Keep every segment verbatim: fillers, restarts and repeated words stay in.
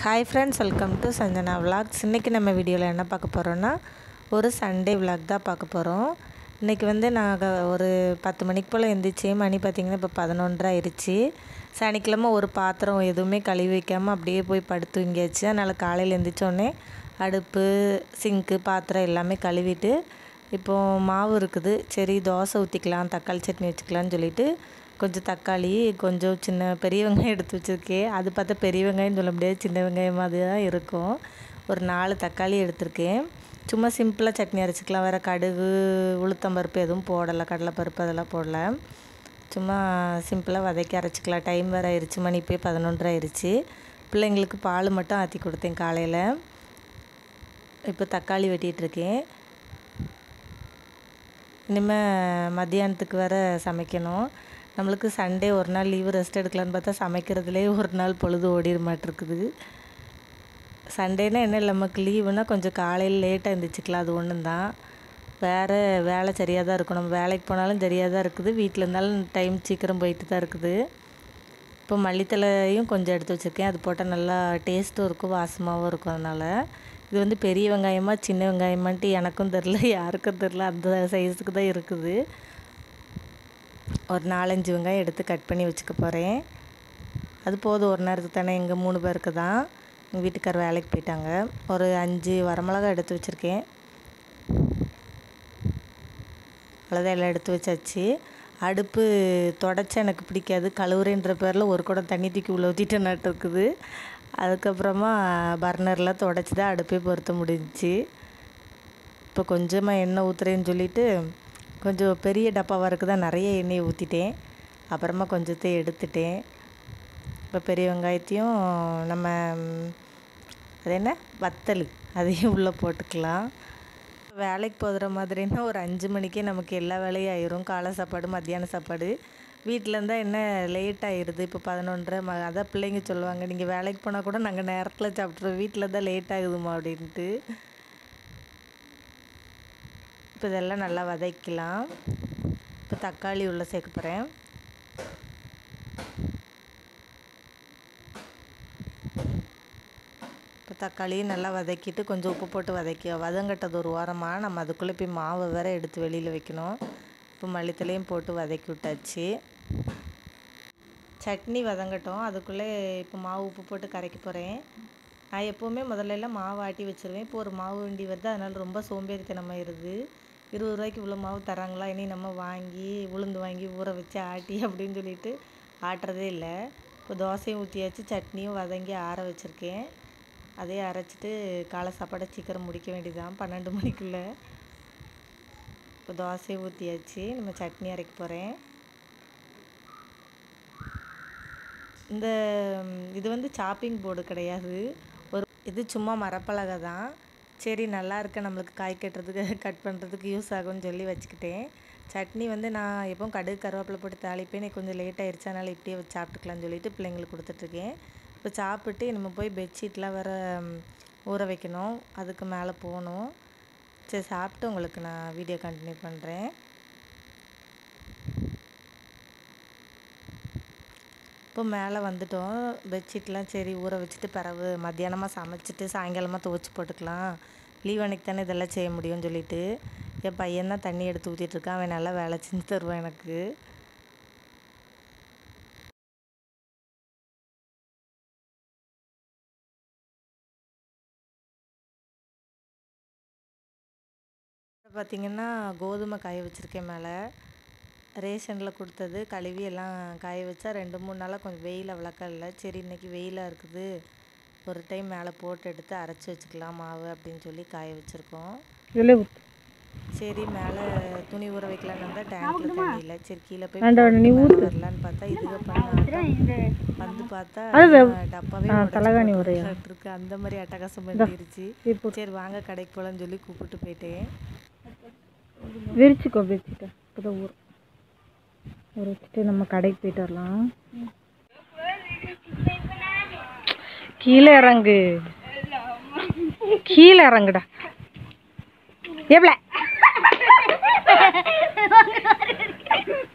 Hi friends, welcome to Sanjana vlogs. இன்றைக்கி நம்ம வீடியோவில் என்ன பார்க்க போகிறோன்னா ஒரு சண்டே விலாக் தான் பார்க்க போகிறோம். இன்றைக்கி வந்து நாங்கள் ஒரு பத்து மணிக்கு போல் எழுந்திரிச்சி, மணி பார்த்திங்கன்னா இப்போ பதினொன்றரை ஆயிடுச்சு. சனிக்கிழமை ஒரு பாத்திரம் எதுவுமே கழுவி வைக்காமல் அப்படியே போய் படுத்து தூங்கியாச்சு. அதனால் காலையில் எழுந்திரிச்சோடனே அடுப்பு, சிங்க்கு, பாத்திரம் எல்லாமே கழுவிட்டு இப்போது மாவு இருக்குது. சரி தோசை ஊற்றிக்கலாம், தக்காளி சட்னி வச்சுக்கலான்னு சொல்லிவிட்டு கொஞ்சம் தக்காளி, கொஞ்சம் சின்ன பெரிய வெங்காயம் எடுத்து வச்சுருக்கேன். அது பார்த்தா பெரிய வெங்காயம் சொல்ல முடியாது, சின்ன வெங்காயம் மாதிரி தான் இருக்கும். ஒரு நாலு தக்காளி எடுத்திருக்கேன். சும்மா சிம்பிளாக சட்னி அரைச்சிக்கலாம். வேறு கடுகு, உளுத்தம்பருப்பு எதுவும் போடலை, கடலைப்பருப்பு அதெல்லாம் போடலை. சும்மா சிம்பிளாக வதக்கி அரைச்சிக்கலாம். டைம் வேறு ஆயிடுச்சு, மணி போய் பதினொன்றரை ஆயிடுச்சு. பிள்ளைங்களுக்கு பால் மட்டும் ஆற்றி கொடுத்தேன் காலையில். இப்போ தக்காளி வெட்டிகிட்ருக்கேன். இனிமேல் மத்தியானத்துக்கு வேறு சமைக்கணும். நம்மளுக்கு சண்டே ஒரு நாள் லீவு, ரெஸ்ட் எடுக்கலான்னு பார்த்தா சமைக்கிறதுலே ஒரு நாள் பொழுது ஓடிட மாட்டிருக்குது. சண்டேனா என்ன, நமக்கு லீவுனால் கொஞ்சம் காலையில் லேட்டாக எழுந்திரிச்சிக்கலாம், அது ஒன்று தான். வேறு வேலை சரியாக தான் இருக்கும். நம்ம வேலைக்கு போனாலும் சரியாக தான் இருக்குது, வீட்டில் இருந்தாலும் டைம் சீக்கிரம் போயிட்டு தான் இருக்குது. இப்போ மல்லித்தலையும் கொஞ்சம் எடுத்து வச்சுருக்கேன். அது போட்டால் நல்லா டேஸ்ட்டும் இருக்கும், வாசமாகவும் இருக்கும். அதனால் இது வந்து பெரிய வெங்காயமாக சின்ன வெங்காயமான்ட்டு எனக்கும் தெரில, யாருக்கும் தெரில, அந்த சைஸுக்கு தான் இருக்குது. ஒரு நாலஞ்சு வெங்காயம் எடுத்து கட் பண்ணி வச்சுக்க போகிறேன். அது போதும் ஒரு நேரத்துக்கு தானே. எங்கள் மூணு பேருக்கு தான். எங்கள் வீட்டுக்கார் வேலைக்கு போயிட்டாங்க. ஒரு அஞ்சு வரமிளகா எடுத்து வச்சுருக்கேன். அவ்வளோதான், எல்லாம் எடுத்து வச்சாச்சு. அடுப்பு தொடச்சா எனக்கு பிடிக்காது, கழுவுறேன்ற பேரில் ஒரு குடம் தண்ணி தூக்கி உள்ள ஊற்றிட்டு நட்டு இருக்குது. அதுக்கப்புறமா பர்னரில் தொடச்சி தான் அடுப்பே பொருத்த முடிஞ்சிச்சு. இப்போ கொஞ்சமாக எண்ணெய் ஊற்றுறேன்னு சொல்லிவிட்டு கொஞ்சம் பெரிய டப்பாவாக இருக்குதா, நிறைய எண்ணெயை ஊற்றிட்டேன். அப்புறமா கொஞ்சத்தை எடுத்துட்டேன். இப்போ பெரிய வெங்காயத்தையும் நம்ம அது என்ன வத்தல் அதையும் உள்ளே போட்டுக்கலாம். வேலைக்கு போகிற மாதிரின்னா ஒரு அஞ்சு மணிக்கே நமக்கு எல்லா வேலையும் ஆயிரும். காலை சாப்பாடு, மத்தியான சாப்பாடு. வீட்டில் இருந்தால் என்ன லேட் ஆகிடுது. இப்போ பதினொன்றரை ம அதான் பிள்ளைங்க சொல்லுவாங்க, நீங்கள் வேலைக்கு போனால் கூட நாங்கள் நேரத்தில் சாப்பிட்ருவோம், வீட்டில் தான் லேட் ஆகுதுமா அப்படின்ட்டு. இப்போ இதெல்லாம் நல்லா வதக்கலாம். இப்போ தக்காளி உள்ளே சேர்க்க போகிறேன். இப்போ தக்காளியும் நல்லா வதக்கிட்டு கொஞ்சம் உப்பு போட்டு வதக்கி வதங்கட்டது ஒரு வாரமாக நம்ம அதுக்குள்ளே போய் மாவை வேறு எடுத்து வெளியில் வைக்கணும். இப்போ மல்லித்தலையும் போட்டு வதக்கி விட்டாச்சு. சட்னி வதங்கட்டும், அதுக்குள்ளே இப்போ மாவு உப்பு போட்டு கரைக்க போகிறேன். நான் எப்போவுமே முதல்லலாம் மாவு ஆட்டி வச்சுருவேன். இப்போ ஒரு மாவு வண்டி வருது, அதனால் ரொம்ப சோம்பேறித்தனமாக இருது. இருபது ரூபாய்க்கு இவ்வளோ மாவு தராங்களா, இனி நம்ம வாங்கி உளுந்து வாங்கி ஊற வச்சு ஆட்டி அப்படின்னு சொல்லிட்டு ஆட்டுறதே இல்லை. இப்போ தோசையும் ஊற்றியாச்சு, சட்னியும் வதங்கி ஆற வச்சுருக்கேன். அதே அரைச்சிட்டு காலை சாப்பாடை சீக்கிரம் முடிக்க வேண்டியதான் பன்னெண்டு மணிக்குள்ளே. இப்போ தோசையை ஊற்றியாச்சு, நம்ம சட்னி அரைக்க போகிறேன். இந்த இது வந்து சாப்பிங் போர்டு கிடையாது, ஒரு இது சும்மா மரப்பலகை தான். சரி நல்லா இருக்க, நம்மளுக்கு காய் கட்டுறதுக்கு கட் பண்ணுறதுக்கு யூஸ் ஆகும்னு சொல்லி வச்சுக்கிட்டேன். சட்னி வந்து நான் எப்போவும் கடுகு கருவேப்பிலை போட்டு தாளிப்பேன். கொஞ்சம் லேட் ஆகிடுச்சு, அதனால் இப்படியே வச்சு சாப்பிட்டுக்கலான்னு சொல்லிட்டு பிள்ளைங்களுக்கு கொடுத்துட்ருக்கேன். இப்போ சாப்பிட்டு நம்ம போய் பெட்ஷீட்லாம் வேறு ஊற வைக்கணும், அதுக்கு மேலே போகணும். சரி சாப்பிட்டு உங்களுக்கு நான் வீடியோ கண்டினியூ பண்ணுறேன். இப்போ மேலே வந்துட்டோம். பெட்ஷீட்லாம் சரி ஊற வச்சுட்டு பிறகு மத்தியானமாக சமைச்சிட்டு சாயங்காலமாக துவைச்சி போட்டுக்கலாம், லீவ் அன்னைக்கு தானே இதெல்லாம் செய்ய முடியும்னு சொல்லிட்டு என் பையன் தான் தண்ணி எடுத்து ஊற்றிட்டுருக்கான். அவன் நல்லா வேலை செஞ்சு தருவான் எனக்கு. பார்த்திங்கன்னா கோதுமை காய வச்சுருக்கேன் மேலே. ரேஷனில் கொடுத்தது கழுவி எல்லாம் காய வச்சா ரெண்டு மூணு நாளாக கொஞ்சம் வெயில் அவ்வளோக்கா இல்லை. சரி இன்றைக்கி வெயிலாக இருக்குது, ஒரு டைம் மேலே போட்டு எடுத்து அரைச்சி வச்சுக்கலாம் மாவு அப்படின்னு சொல்லி காய வச்சுருக்கோம். சரி மேலே துணி ஊற வைக்கலான்னு வந்தால் டேங்க்கில் தண்ணி இல்லை. சரி கீழே போய் வரலான்னு பார்த்தா இதுக பண்ண வந்து பார்த்தா டப்பாவே இருக்கு. அந்த மாதிரி அட்டகாசம் பண்ணிருச்சு. சரி வாங்க கடைக்கு போகலான்னு சொல்லி கூப்பிட்டு போயிட்டேன். விரிச்சுக்கோ விரிச்சுட்டு இப்போதான் ஊர் ஊற வச்சுட்டு நம்ம கடைக்கு போயிட்டு வரலாம். கீழே இறங்கு, கீழே இறங்குடா. எவ்வளோ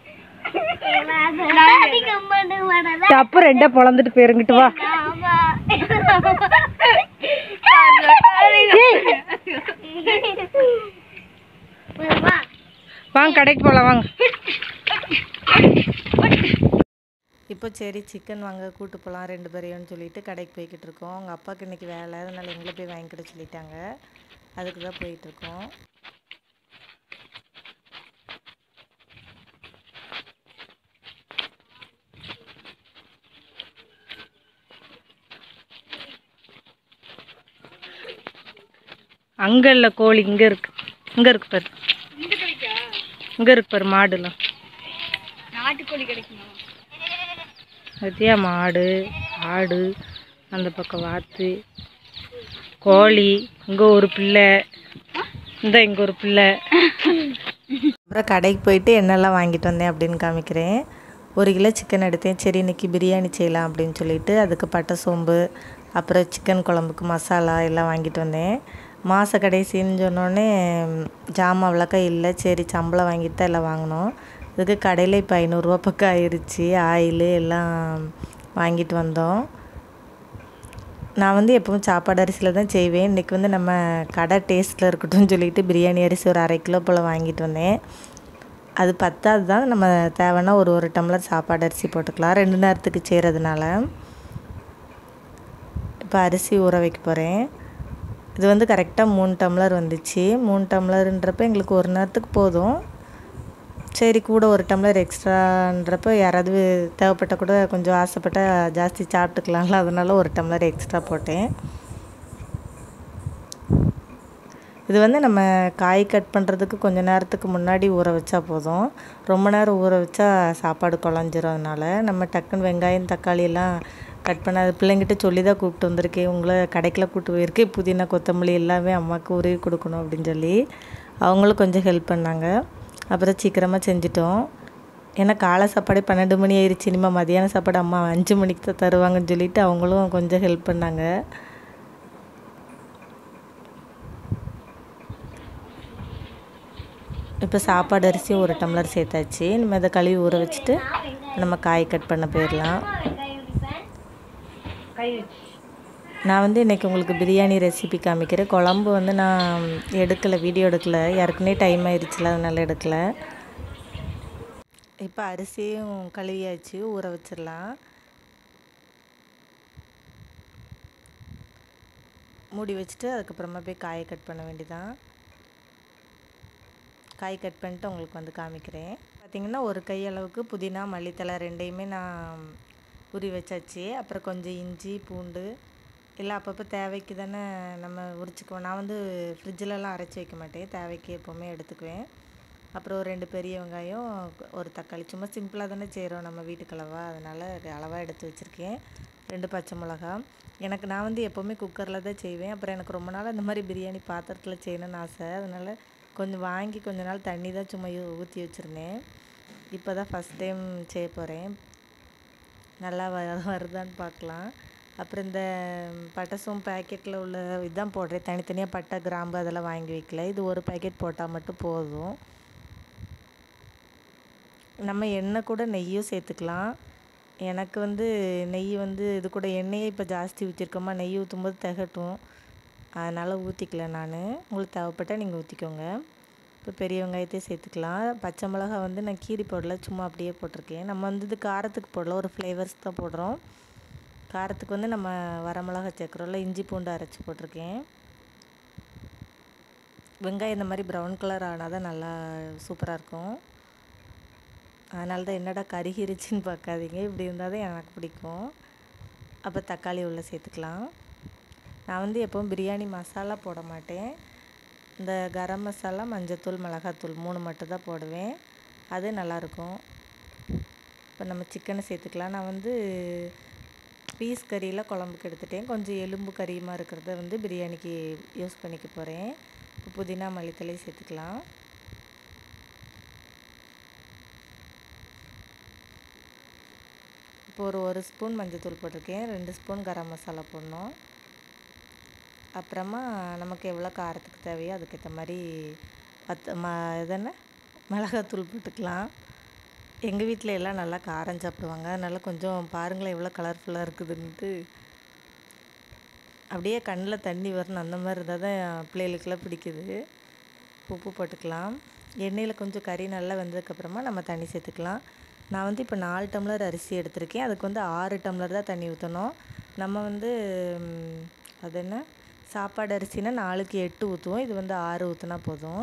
தப்பு ரெண்டே பொழந்துட்டு போயிருங்கிட்டு வா. வாங்க கடைக்கு போகலாம் வாங்க. இப்போ சரி சிக்கன் வாங்க கூட்டு போகலாம் ரெண்டு பேரையும்னு சொல்லிட்டு கடைக்கு போய்கிட்டு இருக்கோம். அவங்க அப்பாவுக்கு இன்றைக்கி வேலை, அதனால் எங்களை போய் வாங்கிக்கிட சொல்லிட்டாங்க. அதுக்கு தான் போயிட்டுருக்கோம். அங்கே இல்லை கோழி இங்கே இருக்கு. இங்கே இருக்கு பாரு. இங்கே இருக்கு பாரு மாடுலாம். நாட்டுக்கோழி கிடைக்குமா? பத்தியா மாடு ஆடு அந்த பக்கம் வாத்து கோழி. இங்கே ஒரு பிள்ளை, இந்த இங்கே ஒரு பிள்ளை. அப்புறம் கடைக்கு போயிட்டு என்னெல்லாம் வாங்கிட்டு வந்தேன் அப்படின்னு காமிக்கிறேன். ஒரு கிலோ சிக்கன் எடுத்தேன். சரி இன்றைக்கி பிரியாணி செய்யலாம் அப்படின்னு சொல்லிட்டு அதுக்கு பட்டை சோம்பு அப்புறம் சிக்கன் குழம்புக்கு மசாலா எல்லாம் வாங்கிட்டு வந்தேன். மாத கடைசின்னு சொன்னோடனே ஜாமான் அவ்வளோக்கா இல்லை. சரி சம்பளம் வாங்கிட்டு தான் எல்லாம் வாங்கினோம். இதுக்கு கடையில் இப்போ ஐநூறுரூவா பக்கம் ஆயிடுச்சு. ஆயில் எல்லாம் வாங்கிட்டு வந்தோம். நான் வந்து எப்பவும் சாப்பாடு அரிசியில் தான் செய்வேன். இன்றைக்கி வந்து நம்ம கடை டேஸ்ட்டில் இருக்கட்டும்னு சொல்லிட்டு பிரியாணி அரிசி ஒரு அரை கிலோ போல் வாங்கிட்டு வந்தேன். அது பத்தாது தான், நம்ம தேவைன்னா ஒரு ஒரு டம்ளர் சாப்பாடு அரிசி போட்டுக்கலாம் ரெண்டு நேரத்துக்கு செய்கிறதுனால. இப்போ அரிசி ஊற வைக்க போகிறேன். இது வந்து கரெக்டாக மூணு டம்ளர் வந்துச்சு. மூணு டம்ளருன்றப்போ எங்களுக்கு ஒரு நேரத்துக்கு போதும். சரி கூட ஒரு டம்ளர் எக்ஸ்ட்ரான்றப்போ யாராவது தேவைப்பட்ட கூட கொஞ்சம் ஆசைப்பட்டால் ஜாஸ்தி சாப்பிட்டுக்கலாம்ல, அதனால ஒரு டம்ளர் எக்ஸ்ட்ரா போட்டேன். இது வந்து நம்ம காய் கட் பண்ணுறதுக்கு கொஞ்சம் நேரத்துக்கு முன்னாடி ஊற வச்சா போதும். ரொம்ப நேரம் ஊற வச்சா சாப்பாடு குழஞ்சிரும். அதனால் நம்ம டக்குன்னு வெங்காயம் தக்காளி எல்லாம் கட் பண்ண அது பிள்ளைங்கிட்ட சொல்லி தான் கூப்பிட்டு வந்திருக்கேன். உங்களை கடைக்கெலாம் கூப்பிட்டு போயிருக்கேன். புதினா கொத்தமல்லி எல்லாமே அம்மாவுக்கு உருவி கொடுக்கணும் அப்படின்னு சொல்லி அவங்களும் கொஞ்சம் ஹெல்ப் பண்ணாங்க. அப்புறம் சீக்கிரமாக செஞ்சிட்டோம். ஏன்னா காலை சாப்பாடே பன்னெண்டு மணி ஆயிடுச்சு. இனிமேல் மதியான சாப்பாடு அம்மா அஞ்சு மணிக்கு தான் தருவாங்கன்னு சொல்லிட்டு அவங்களும் கொஞ்சம் ஹெல்ப் பண்ணாங்க. இப்போ சாப்பாடு அரிசியும் ஒரு டம்ளர் சேர்த்தாச்சு. இனிமேல் அதை கழுவி ஊற வச்சுட்டு நம்ம காய் கட் பண்ண போயிடலாம். நான் வந்து இன்றைக்கி உங்களுக்கு பிரியாணி ரெசிபி காமிக்கிறேன். குழம்பு வந்து நான் எடுக்கலை, வீடியோ எடுக்கலை, ஏற்கனவே டைம் ஆயிடுச்சுல, அதனால் எடுக்கலை. இப்போ அரிசியும் கழுவியாச்சு, ஊற வச்சிடலாம். மூடி வச்சுட்டு அதுக்கப்புறமா போய் காயை கட் பண்ண வேண்டியதான். காய் கட் பண்ணிட்டு உங்களுக்கு வந்து காமிக்கிறேன். பார்த்திங்கன்னா ஒரு கை அளவுக்கு புதினா மல்லித்தலை ரெண்டையுமே நான் உரி வச்சாச்சு. அப்புறம் கொஞ்சம் இஞ்சி பூண்டு எல்லாம் அப்பப்போ தேவைக்கு தானே நம்ம உரிச்சிக்குவோம். நான் வந்து ஃப்ரிட்ஜிலலாம் அரைச்சி வைக்க மாட்டேன், தேவைக்கு எப்போவுமே எடுத்துக்குவேன். அப்புறம் ஒரு ரெண்டு பெரிய வெங்காயம் ஒரு தக்காளி, சும்மா சிம்பிளாக தானே செய்கிறோம் நம்ம வீட்டுக்கு அளவா, அதனால் அளவாக எடுத்து வச்சுருக்கேன். ரெண்டு பச்சை மிளகா. எனக்கு நான் வந்து எப்போவுமே குக்கரில் தான் செய்வேன். அப்புறம் எனக்கு ரொம்ப நாள் இந்த மாதிரி பிரியாணி பாத்திரத்தில் செய்யணும்னு ஆசை. அதனால் கொஞ்சம் வாங்கி கொஞ்ச நாள் தண்ணி தான் சும்மா ஊற்றி வச்சுருந்தேன். இப்போ தான் ஃபஸ்ட் டைம் செய்ய போகிறேன். நல்லா வ வருதான்னு பார்க்கலாம். அப்புறம் இந்த பட்டை சோம்பு பேக்கெட்டில் உள்ள இதுதான் போடுறேன். தனித்தனியாக பட்டை கிராம்பு அதெல்லாம் வாங்கி வைக்கல. இது ஒரு பேக்கெட் போட்டால் மட்டும் போதும். நம்ம எண்ணெய் கூட நெய்யும் சேர்த்துக்கலாம். எனக்கு வந்து நெய் வந்து இது கூட எண்ணெயே இப்போ ஜாஸ்தி ஊற்றிருக்கோமா, நெய் ஊற்றும்போது திகட்டும், அதனால் ஊற்றிக்கல நான். உங்களுக்கு தேவைப்பட்டால் நீங்கள் ஊற்றிக்கோங்க. இப்போ பெரிய வெங்காயத்தையும் சேர்த்துக்கலாம். பச்சை மிளகா வந்து நான் கீரி போடல, சும்மா அப்படியே போட்டிருக்கேன். நம்ம வந்து இது காரத்துக்கு போடல, ஒரு ஃப்ளேவர்ஸ் தான் போடுறோம். காரத்துக்கு வந்து நம்ம வரமிளகா சேர்க்குறோம்ல, இஞ்சி பூண்டு அரைச்சி போட்டிருக்கேன். வெங்காயம் இந்த மாதிரி ப்ரௌன் கலர் ஆனால் தான் நல்லா சூப்பராக இருக்கும். அதனால தான் என்னடா கருகிருச்சின்னு பார்க்காதீங்க, இப்படி இருந்தால் தான் எனக்கு பிடிக்கும். அப்போ தக்காளி உள்ளே சேர்த்துக்கலாம். நான் வந்து எப்போவும் பிரியாணி மசாலா போட மாட்டேன். இந்த கரம் மசாலா, மஞ்சத்தூள், மிளகாத்தூள் மூணு மட்டும் தான் போடுவேன். அது நல்லாயிருக்கும். இப்போ நம்ம சிக்கனை சேர்த்துக்கலாம். நான் வந்து பீஸ் கறியில் குழம்புக்கு எடுத்துட்டேன். கொஞ்சம் எலும்பு கறியுமா இருக்கிறத வந்து பிரியாணிக்கு யூஸ் பண்ணிக்க போகிறேன். இப்போ புதினா மல்லித்தலையும் சேர்த்துக்கலாம். இப்போ ஒரு ஒரு ஸ்பூன் மஞ்சத்தூள் போட்டிருக்கேன். ரெண்டு ஸ்பூன் கரம் மசாலா போடணும். அப்புறமா நமக்கு எவ்வளோ காரத்துக்கு தேவையோ அதுக்கேற்ற மாதிரி பத்து ம இதென்ன மிளகாத்தூள் போட்டுக்கலாம். எங்கள் வீட்டில் எல்லாம் நல்லா காரம் சாப்பிடுவாங்க, அதனால் கொஞ்சம் பாருங்களேன் எவ்வளோ கலர்ஃபுல்லாக இருக்குதுன்ட்டு. அப்படியே கண்ணில் தண்ணி வரணும், அந்த மாதிரி இருந்தால் தான் பிள்ளைகளுக்கெல்லாம் பிடிக்குது. உப்பு போட்டுக்கலாம். எண்ணெயில் கொஞ்சம் கறி நல்லா வெந்ததுக்கப்புறமா நம்ம தண்ணி சேர்த்துக்கலாம். நான் வந்து இப்போ நாலு டம்ளர் அரிசி எடுத்திருக்கேன். அதுக்கு வந்து ஆறு டம்ளர் தான் தண்ணி ஊற்றணும். நம்ம வந்து அது என்ன சாப்பாடு அரிசினா நாலுக்கு எட்டு ஊற்றுவோம். இது வந்து ஆறு ஊற்றினா போதும்.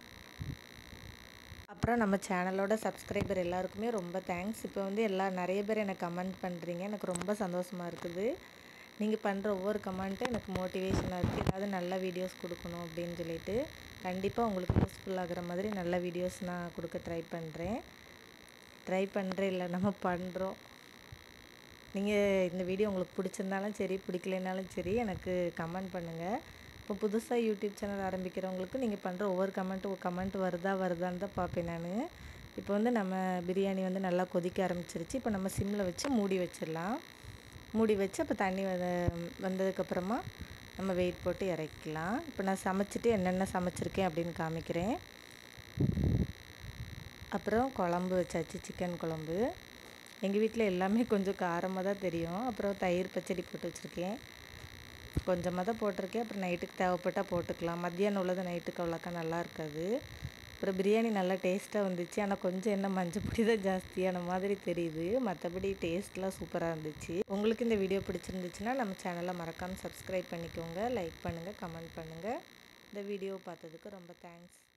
அப்புறம் நம்ம சேனலோட சப்ஸ்கிரைபர் எல்லாருக்குமே ரொம்ப தேங்க்ஸ். இப்போ வந்து எல்லா நிறைய பேர் எனக்கு கமெண்ட் பண்ணுறீங்க. எனக்கு ரொம்ப சந்தோஷமாக இருக்குது. நீங்கள் பண்ணுற ஒவ்வொரு கமெண்ட்டும் எனக்கு மோட்டிவேஷனாக இருக்குது. ஏதாவது நல்ல வீடியோஸ் கொடுக்கணும் அப்படின்னு சொல்லிட்டு கண்டிப்பாக உங்களுக்கு யூஸ்ஃபுல்லாகிற மாதிரி நல்ல வீடியோஸ் நான் கொடுக்க ட்ரை பண்ணுறேன். ட்ரை பண்ணுறேன் இல்லை நம்ம பண்ணுறோம். நீங்கள் இந்த வீடியோ உங்களுக்கு பிடிச்சிருந்தாலும் சரி, பிடிக்கலைனாலும் சரி, எனக்கு கமெண்ட் பண்ணுங்கள். இப்போ புதுசாக யூடியூப் சேனல் ஆரம்பிக்கிறவங்களுக்கு நீங்கள் பண்ணுற ஒவ்வொரு கமெண்ட்டும் கமெண்ட் வருதா வருதான்னு தான் பார்ப்பேன் நான். இப்போ வந்து நம்ம பிரியாணி வந்து நல்லா கொதிக்க ஆரம்பிச்சிருச்சு. இப்போ நம்ம சிம்மில் வச்சு மூடி வச்சிடலாம். மூடி வச்சு அப்போ தண்ணி வ வந்ததுக்கப்புறமா நம்ம வெயிட் போட்டு இறக்கலாம். இப்போ நான் சமைச்சிட்டு என்னென்ன சமைச்சிருக்கேன் அப்படின்னு காமிக்கிறேன். அப்புறம் குழம்பு வச்சாச்சு, சிக்கன் குழம்பு. எங்கள் வீட்டில் எல்லாமே கொஞ்சம் காரமாக தான் தெரியும். அப்புறம் தயிர் பச்சடி போட்டு வச்சுருக்கேன். கொஞ்சமாக தான் போட்டிருக்கேன். அப்புறம் நைட்டுக்கு தேவைப்பட்டால் போட்டுக்கலாம். மத்தியானம் உள்ளது நைட்டுக்கு அவ்வளோக்கா நல்லா இருக்காது. அப்புறம் பிரியாணி நல்லா டேஸ்ட்டாக வந்துச்சு. ஆனால் கொஞ்சம் என்ன மஞ்சள் பொடி தான் ஜாஸ்தியான மாதிரி தெரியுது. மற்றபடி டேஸ்ட்லாம் சூப்பராக இருந்துச்சு. உங்களுக்கு இந்த வீடியோ பிடிச்சிருந்துச்சுன்னா நம்ம சேனலை மறக்காமல் சப்ஸ்கிரைப் பண்ணிக்கோங்க. லைக் பண்ணுங்கள், கமெண்ட் பண்ணுங்கள். இந்த வீடியோ பார்த்ததுக்கு ரொம்ப தேங்க்ஸ்.